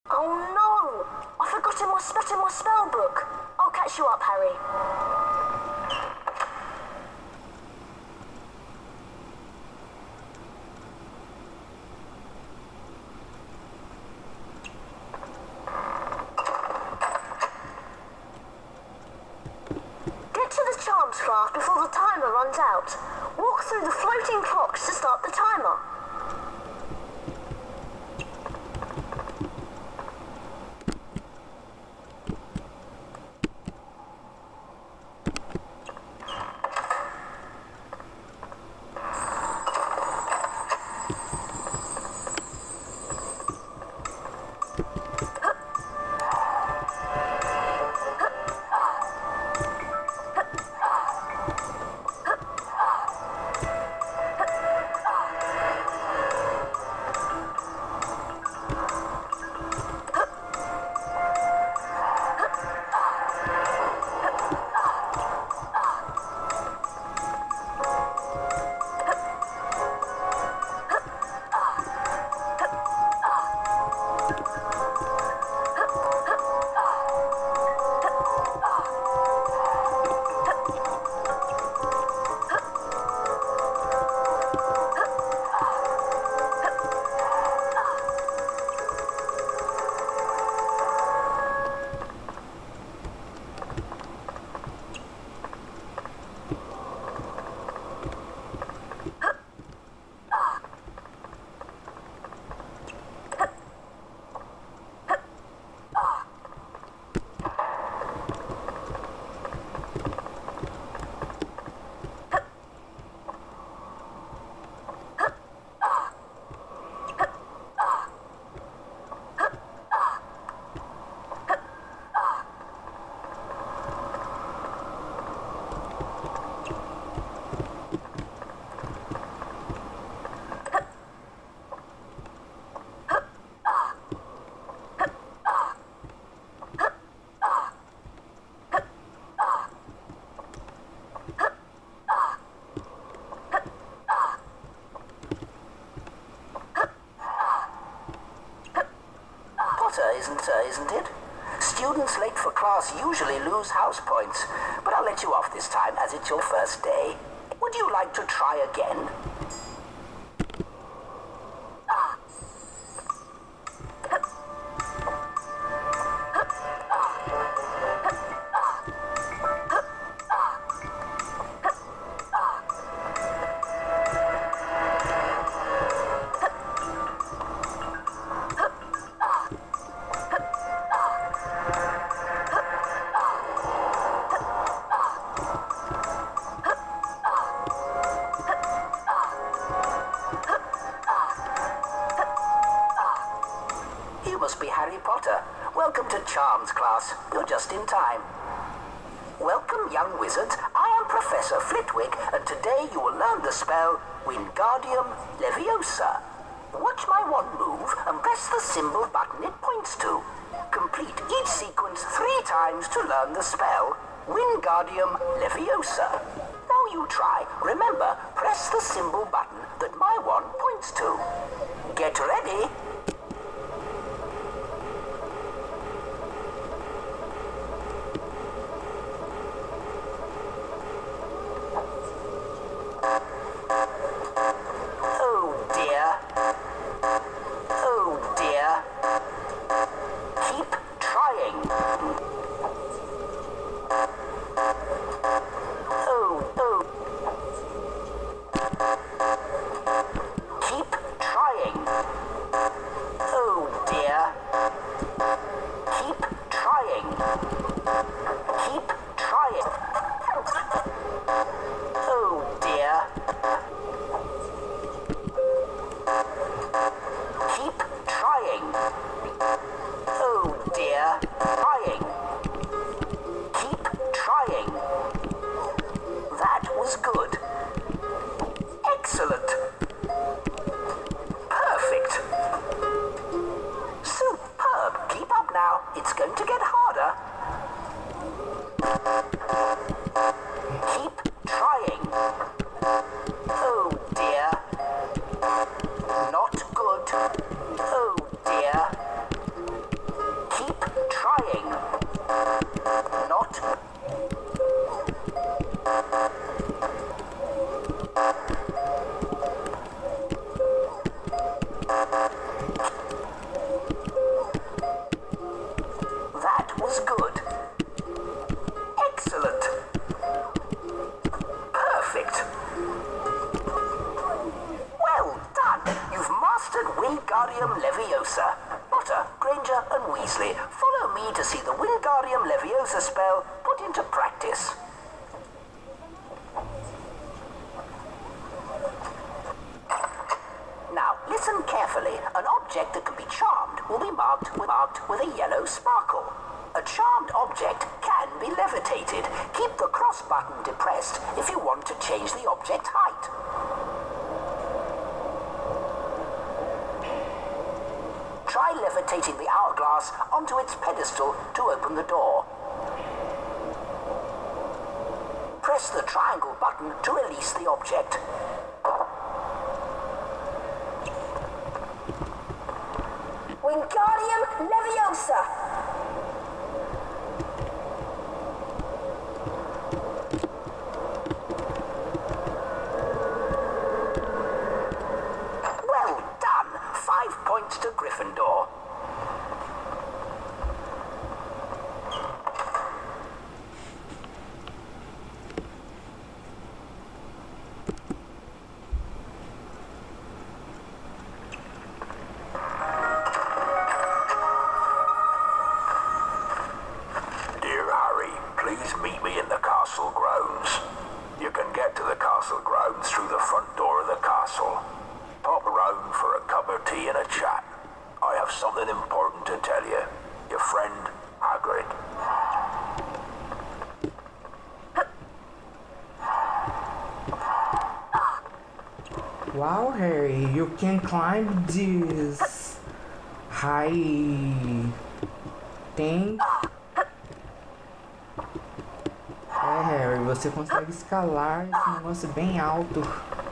Oh no! I forgot in my spell book. I'll catch you up, Harry. Get to the charms class before the timer runs out. Walk through the floating clocks to start the timer. Isn't it? Students late for class usually lose house points, but I'll let you off this time as it's your first day. Would you like to try again? Welcome to Charms class. You're just in time. Welcome, young wizards. I am Professor Flitwick, and today you will learn the spell Wingardium Leviosa. Watch my wand move and press the symbol button it points to. Complete each sequence 3 times to learn the spell Wingardium Leviosa. Now you try. Remember, press the symbol button that my wand points to. Get ready. Wingardium Leviosa. Potter, Granger, and Weasley, follow me to see the Wingardium Leviosa spell put into practice. Now, listen carefully. An object that can be charmed will be marked with a yellow sparkle. A charmed object can be levitated. Keep the cross button depressed if you want to change the object height. Try levitating the hourglass onto its pedestal to open the door. Press the triangle button to release the object. Wingardium Leviosa! Well done! 5 points to Gryffindor. Meet me in the castle grounds. You can get to the castle grounds through the front door of the castle. Pop around for a cup of tea and a chat. I have something important to tell you. Your friend, Hagrid. Wow, Harry, you can climb this high thing. É, Harry, você consegue escalar esse negócio bem alto.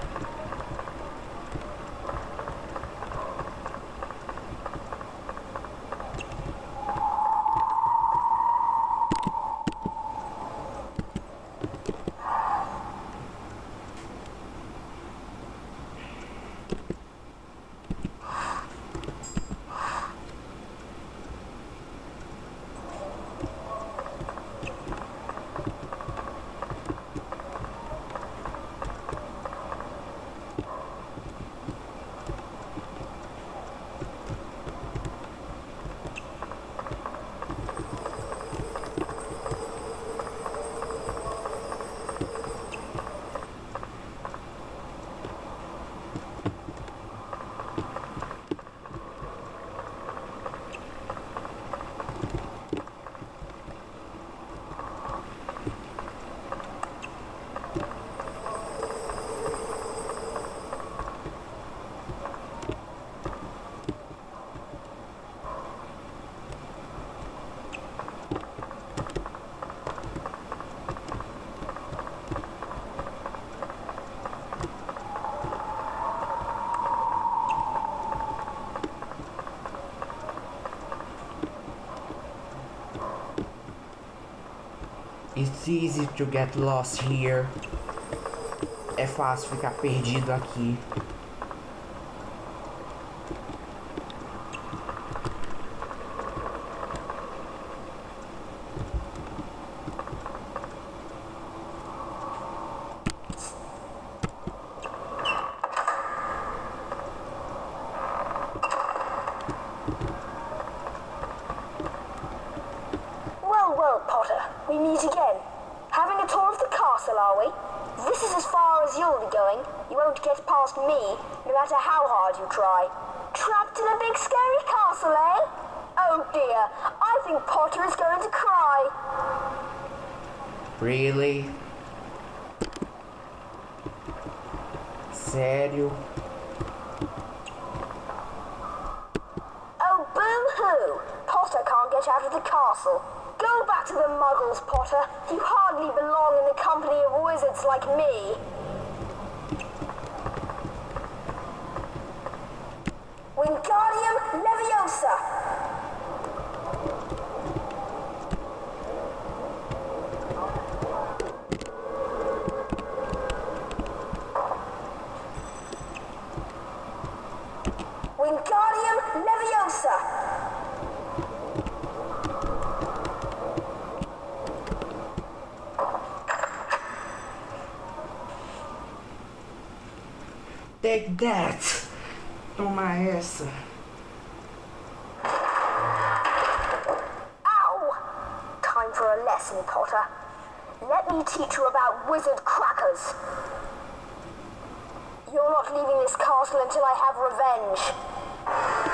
It's easy to get lost here. É fácil ficar perdido aqui. Well, Potter, we meet again. Having a tour of the castle, are we? This is as far as you'll be going. You won't get past me, no matter how hard you try. Trapped in a big scary castle, eh? Oh dear, I think Potter is going to cry. Really? Sério? Oh, boo-hoo! Potter can't get out of the castle. Go back to the Muggles, Potter. You hardly belong in the company of wizards like me. Wingardium Leviosa! Wingardium Leviosa! Take that! Toma essa! lesson, Potter. Let me teach you about wizard crackers. You're not leaving this castle until I have revenge.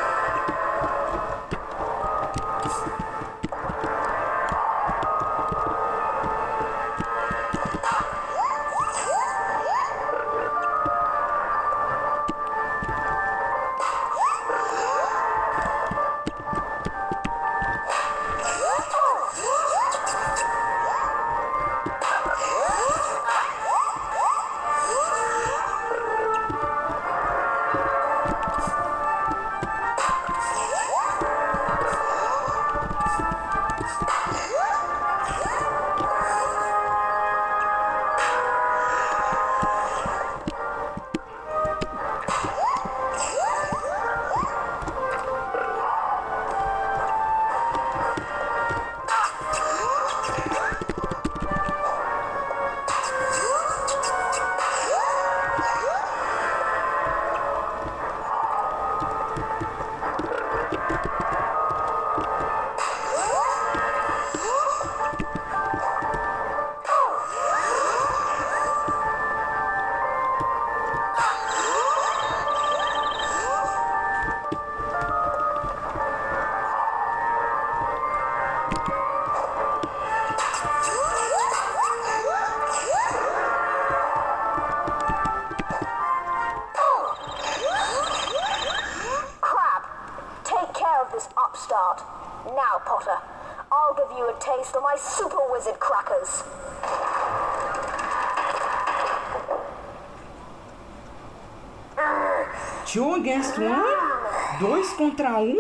Now, Potter, I'll give you a taste of my super wizard crackers. Two against one? 2 contra 1?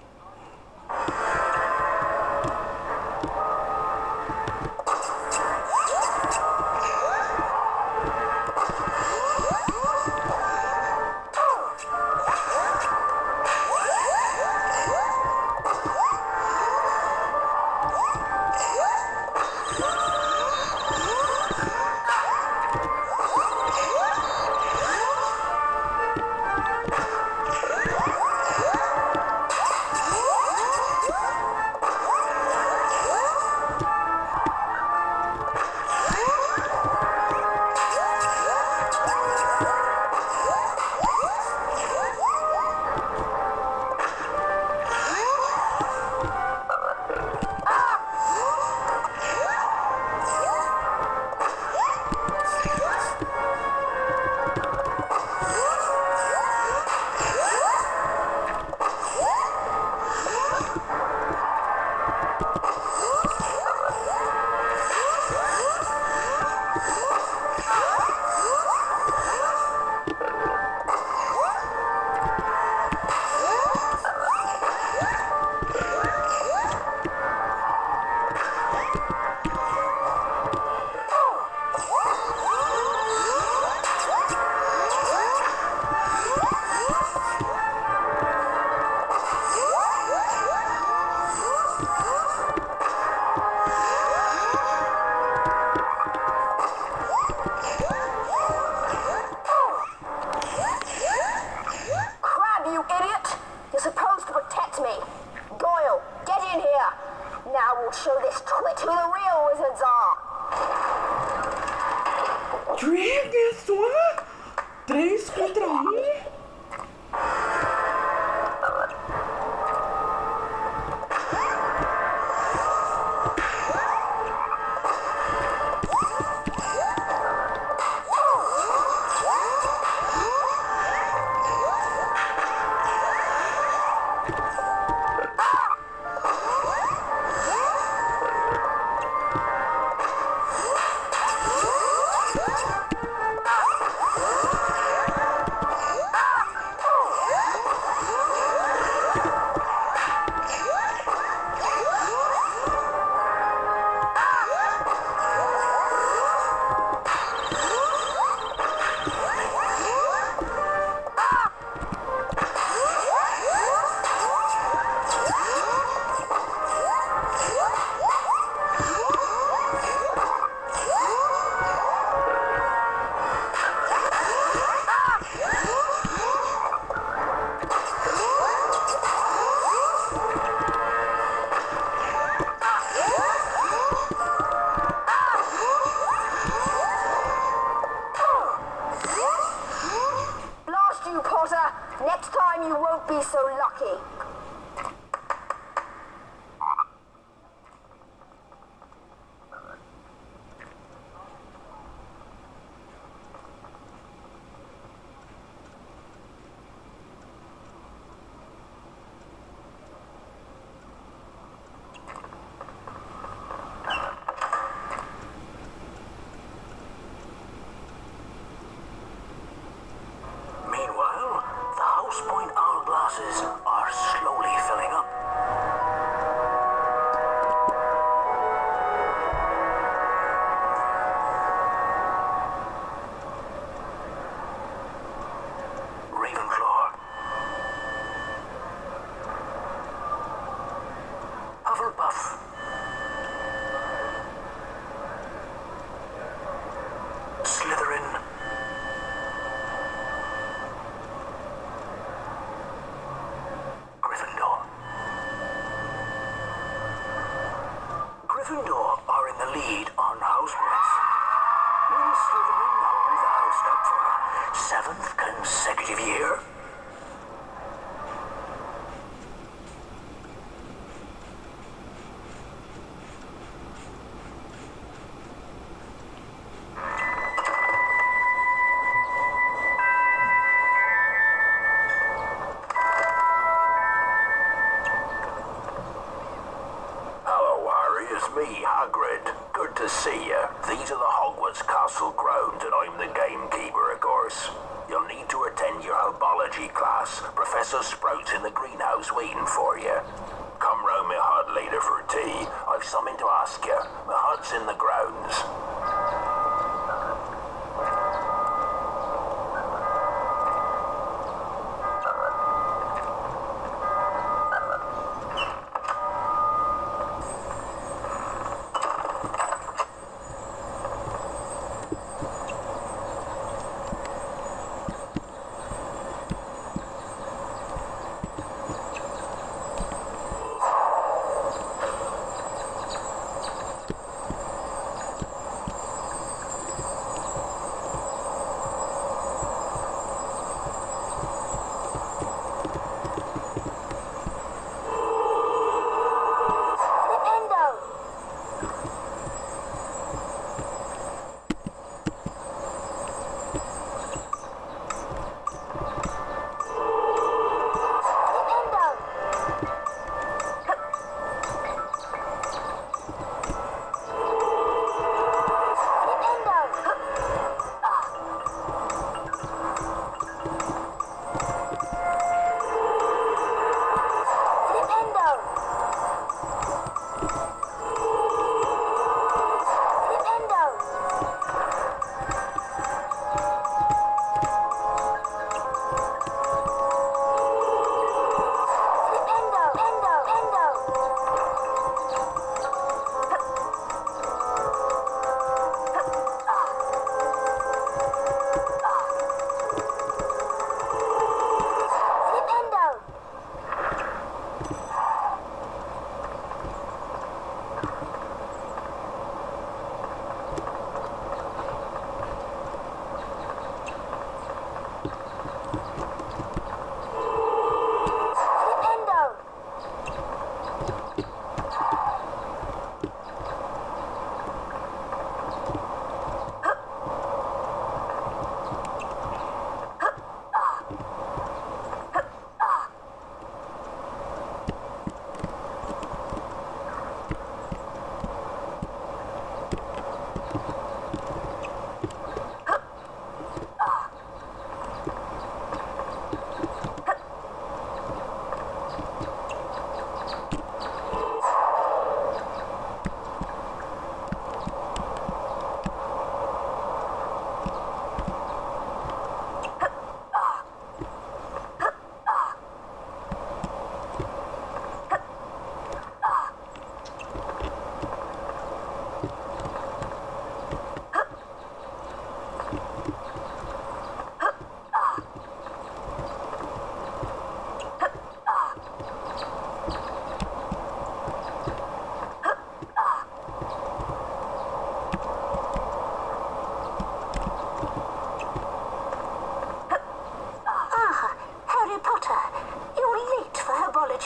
Show this twit who the real wizards are. 3 against 1? 3 contra 1? Next time you won't be so lucky. Point hourglasses are slowly filling up. Ravenclaw. Hufflepuff. Slytherin. Gryffindor are in the lead on house points. Will Slytherin hold the house up for a 7th consecutive year? Me, Hagrid. Good to see you. These are the Hogwarts Castle grounds, and I'm the gamekeeper, of course. You'll need to attend your herbology class. Professor Sprout's in the greenhouse waiting for you. Come round my hut later for tea. I've something to ask you. My hut's in the grounds.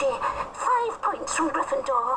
Apology. 5 points from Gryffindor.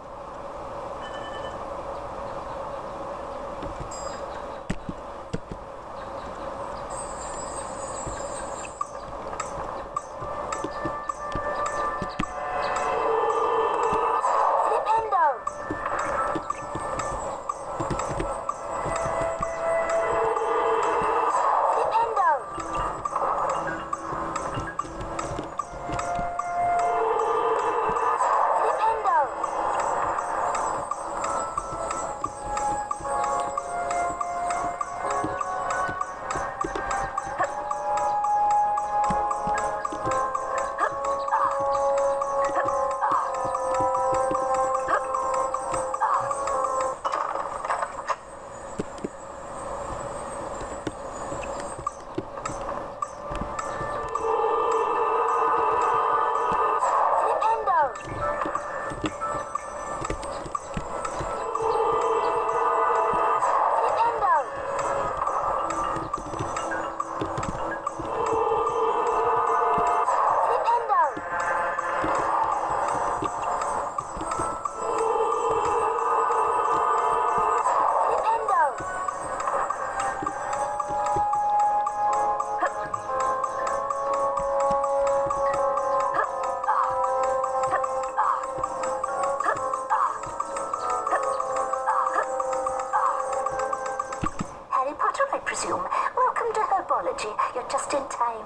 Welcome to Herbology. You're just in time.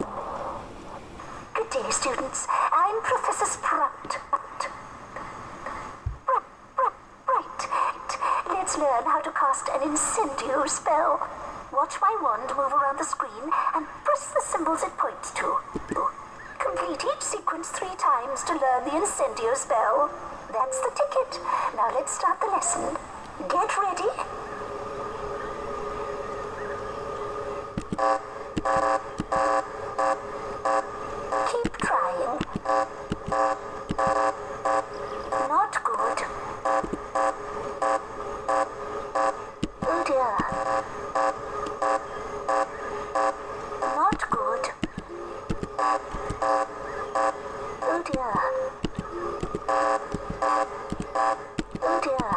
Good day, students. I'm Professor Sprout. Right. Let's learn how to cast an Incendio spell. Watch my wand move around the screen and press the symbols it points to. Complete each sequence 3 times to learn the Incendio spell. That's the ticket. Now let's start the lesson. Get ready. Keep trying. Not good. Oh dear. Not good. Oh dear. Oh dear.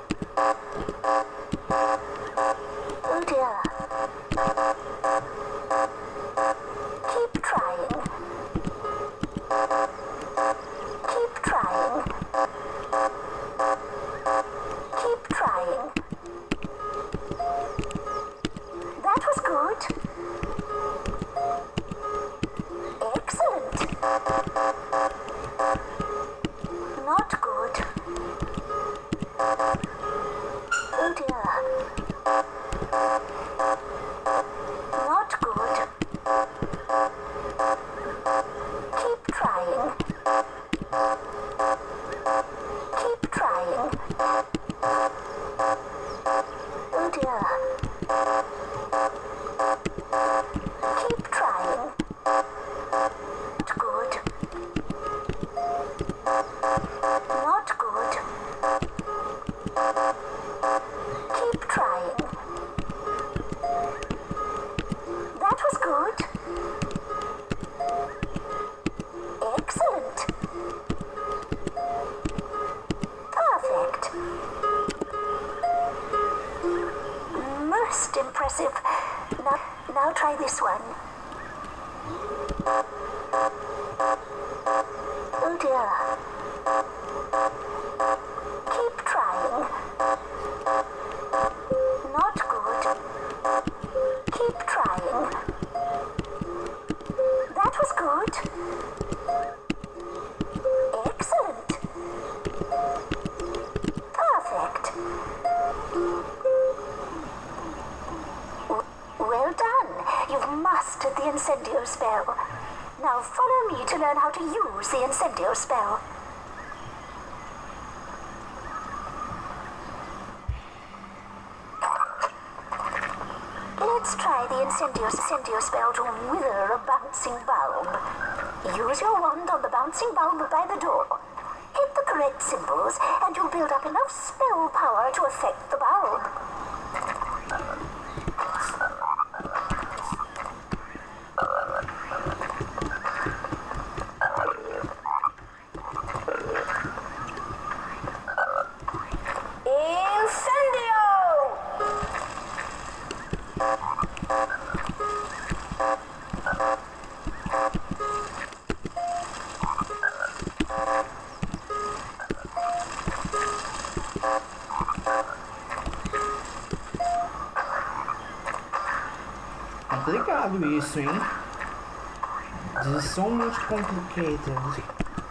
Oh dear. Keep trying. Keep trying. Keep trying. That was good. Excellent. Not good. Oh dear. Not good. Keep trying. Keep trying. Oh dear. Keep trying. Not good. Not good. Keep trying. That was good. Excellent. Perfect. Most impressive. Now try this one. Oh dear. Keep trying. Not good. Keep trying. That was good. Excellent. Perfect. Well done. You've mastered the Incendio spell. Now follow me to learn how to use the Incendio spell. Let's try the Incendio spell to wither a bouncing bulb. Use your wand on the bouncing bulb by the door. Hit the correct symbols and you'll build up enough spell power to affect the bulb. isso, hein? This is so much complicated.